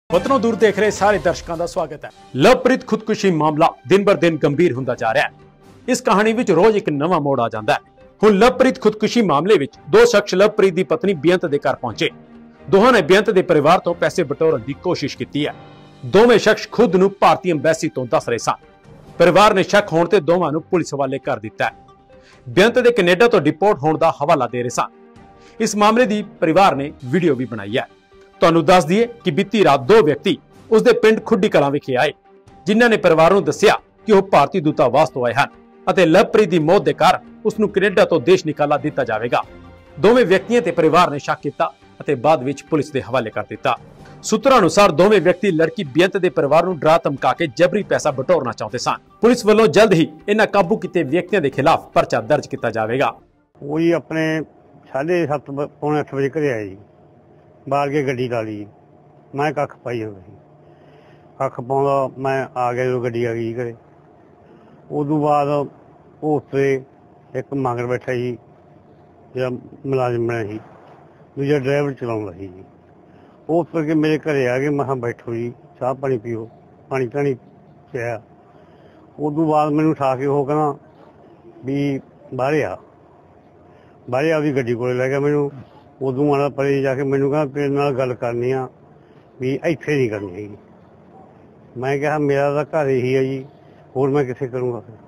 वतनों दूर देख रहे सारे दर्शकों का स्वागत है। लवप्रीत खुदकुशी मामला दिन बर दिन गंभीर होंदा जा रहा है। इस कहानी विच रोज एक नवा मोड़ आ जाता है। हुण लवप्रीत खुदकुशी मामले विच दो शख्स लवप्रीत की पत्नी बेअंत के घर पहुंचे। दोहां ने बेअंत के परिवार तो पैसे बटोरन की कोशिश की है। दोवें शख्स खुद नूं भारतीय अंबैसी तो दस रहे सन। परिवार ने शक होने ते दोवां नूं पुलिस हवाले कर दिता है। बेअंत के कनेडा तो डिपोर्ट होने का हवाला दे रहे सन। इस मामले की परिवार ने वीडियो भी बनाई है। ਤੁਹਾਨੂੰ ਦੱਸ ਦਈਏ कि बीती रात दो व्यक्ति उसके पिंड खुड्डी कलां विखे आए, जिन्होंने परिवार ਨੂੰ ਦੱਸਿਆ कि वह भारतीय दूतावास तो आए हैं ਅਤੇ ਲਵਪ੍ਰੀਤ ਦੀ मौत के कारण उसनूं कनेडा तो देश निकाला दिता जाएगा। दोवें व्यक्तियों ते परिवार ने शक किया ਅਤੇ बाद विच पुलिस के हवाले कर दिता। सूत्रों अनुसार दोवें व्यक्ति लड़की बेअंत के परिवार ਨੂੰ डरा धमका के जबरी पैसा बटोरना चाहते सन। पुलिस वालों जल्द ही इन्हां काबू किए व्यक्तियों के खिलाफ परचा दर्ज किया जाएगा। वही अपने 7:30 पौने 8 बजे घरे आए जी, बाहर के गड्डी ला ली। मैं कख पाई होंदा सी, कख पाउंदा मैं आ गया जो गड्डी आ गई घरे। उदों बाद उत्ते एक मगर बैठा जी, जो मुलाजिम बना सी, दूजा ड्राइवर चलाउंदा सी जी। उस करके मेरे घरे आ गए। मैं बैठो जी, चाह पानी पीओ, पानी पानी पिया। उदों बाद मैनूं उठा के वो कहना भी बाहर आ, बाहर आपकी गड्डी कोल लै गया। मैनूं उदों आना परे जाके मैनूं कहना तेरे नाल गल करनी आ भी इत्थे नहीं करनी हैगी। मैं कहा मेरा तो घर यही है जी, होर मैं कित्थे करूँगा फिर।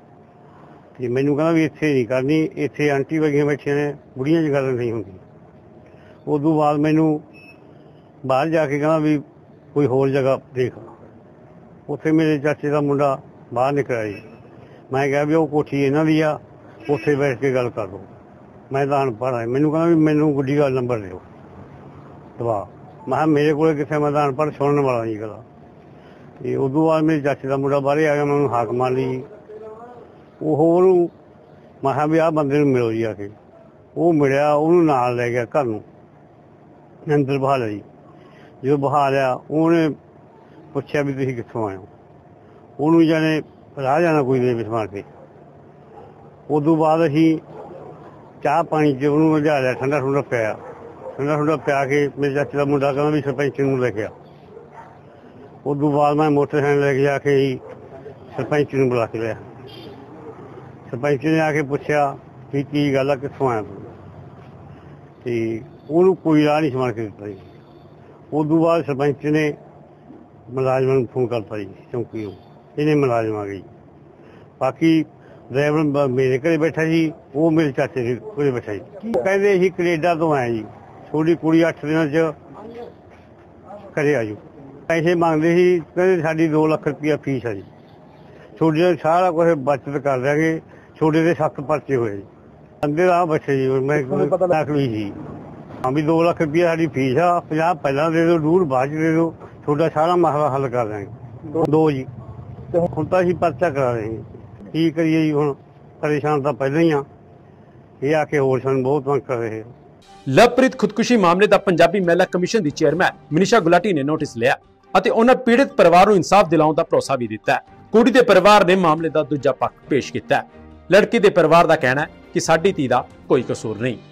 ते मैनूं कहना भी इत्थे नहीं करनी, इत्थे आंटी वर्गियां बैठियां ने, बुढ़ियां च गल नहीं होंदी। उदों बाद मैनूं बाहर जाके कहना भी कोई होर जगह देख। उत्थे मेरे चाचे का मुंडा बाहर निकलिया जी। मैं कहा भी वो कोठी इन्हां दी आ, उत्थे बैठ के गल कर दो। मैं तो अनपढ़ है। मैनूं कहना भी मैनूं गुड्डी का नंबर दिओ दवा। मैं मेरे को कितने, मैं तो अनपढ़ सुनने वाला नहीं गला। तो उदों बाद मेरे चाचे का मुंडा बाहर आ गया। मैं हाक मार ली। वो मैं भी आ बंदे मिलो जी आके। वो मिलिया, उन्होंने नाल लै गया घर नूं, अंदर बहा लिया जी। जो बहा लिया उन्हें पुछया भी तुसीं कित्थों आए हो। उन्होंने जाने राह जाना कोई दे बिठा के। उदों बाद असीं चाह पानी च उन्होंने लिया लिया, ठंडा ठुंडा पिया। ठंडा ठुंडा पिया के मेरे चाचे का मुंडा कहना भी सरपंच नूं लेके आ। उदों बाद मैं मोटरसाइकिल लेके जाके ही सरपंच नूं बुला के लिया। सरपंच ने आके पूछया भी की गल है, कित्थों आया तूं। तो उन्होंने कोई राह नहीं समान के दिता जी। उदों बाद सरपंच ने मुलाजमान नूं फोन करता जी, चौंकी नूं, इन्हें मुलाजम आ गई। बाकी ड्राइवर मेरे घरे बैठा जी, वो मेरे चाचे के घरे बैठा जी। कहते असीं कनेडा तो आए जी, थोड़ी कुड़ी 8 दिनों च घरे आ जाओ। पैसे मंगते ही, कहते साडी 2 लाख रुपया फीस है जी, छोटे सारा कुछ बचत कर देंगे। छोटे के 7 परचे हुए जी, अंदर आ बैठे जी। मैं दाखली जी, हाँ भी 2 लाख रुपया साडी फीस आ, 50 पहला दे दो, 2 बाद दे दो, छोटा सारा मसला हल कर देंगे। 2 जी हुण तां असीं परचा करा रहे हैं। की करिए जी, हुण परेशान तो पहले ही हाँ, ये आके होर सन बहुत तंग कर रहे हैं। लवप्रीत खुदकुशी मामले का पंजाबी महिला कमीशन की चेयरमैन मनीषा गुलाटी ने नोटिस लिया ਅਤੇ ਉਹਨਾਂ पीड़ित परिवार ਨੂੰ इंसाफ दिलाਉਣ ਦਾ ਭਰੋਸਾ भी दिता है। कुड़ी के परिवार ने मामले का दूजा पक्ष पेश किया। लड़की के परिवार का कहना है कि साडी धी का कोई कसूर नहीं।